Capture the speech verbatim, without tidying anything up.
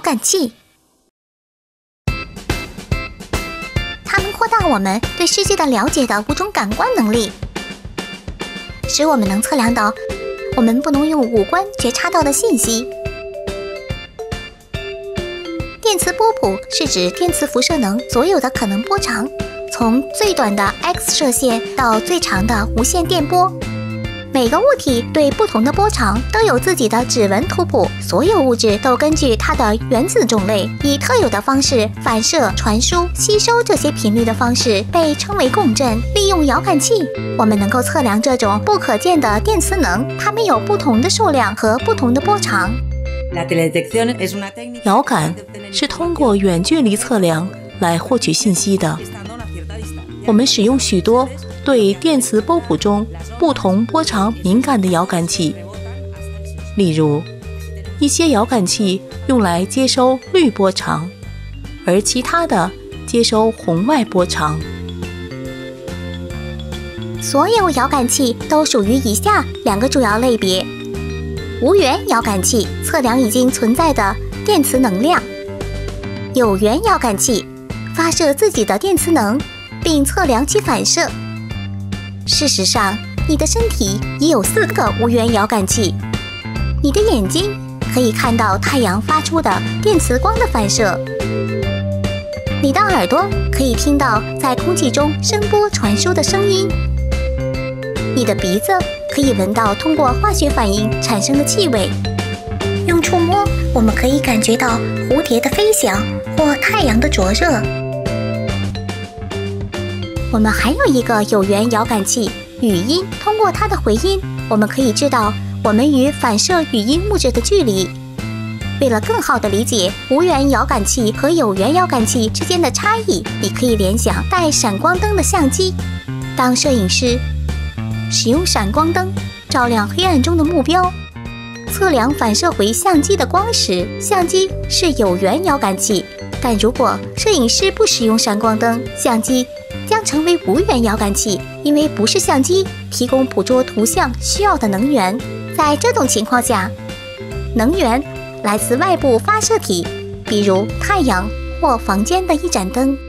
感器。它们扩大我们对世界的了解的五种感官能力，使我们能测量到我们不能用五官觉察到的信息。电磁波谱是指电磁辐射能所有的可能波长，从最短的 X 射线到最长的无线电波。每个物体对不同的波长都有自己的指纹图谱，所有物质都根据它的原子种类，以特有的方式反射、传输、吸收这些频率的方式被称为共振。利用遥感器，我们能够测量这种不可见的电磁能，它们有不同的数量和不同的波长。 遥感是通过远距离测量来获取信息的。我们使用许多对电磁波谱中不同波长敏感的遥感器，例如，一些遥感器用来接收绿波长，而其他的接收红外波长。 所有遥感器都属于以下两个主要类别：无源遥感器测量已经存在的电磁能量；有源遥感器发射自己的电磁能，并测量其反射。事实上，你的身体也有四个无源遥感器。你的眼睛可以看到太阳发出的电磁光的反射，你的耳朵可以听到在空气中声波传输的声音，你的鼻子可以闻到通过化学反应产生的气味。用触摸，我们可以感觉到蝴蝶的飞翔或太阳的灼热。我们还有一个有源遥感器，语音。通过它的回音，我们可以知道我们与反射语音物质的距离。为了更好地理解无源遥感器和有源遥感器之间的差异，你可以联想带闪光灯的相机。当摄影师使用闪光灯照亮黑暗中的目标，测量反射回相机的光时，相机是有源遥感器。但如果摄影师不使用闪光灯，相机将成为无源遥感器，因为不是相机提供捕捉图像需要的能源。在这种情况下，能源来自外部发射体，比如太阳或房间的一盏灯。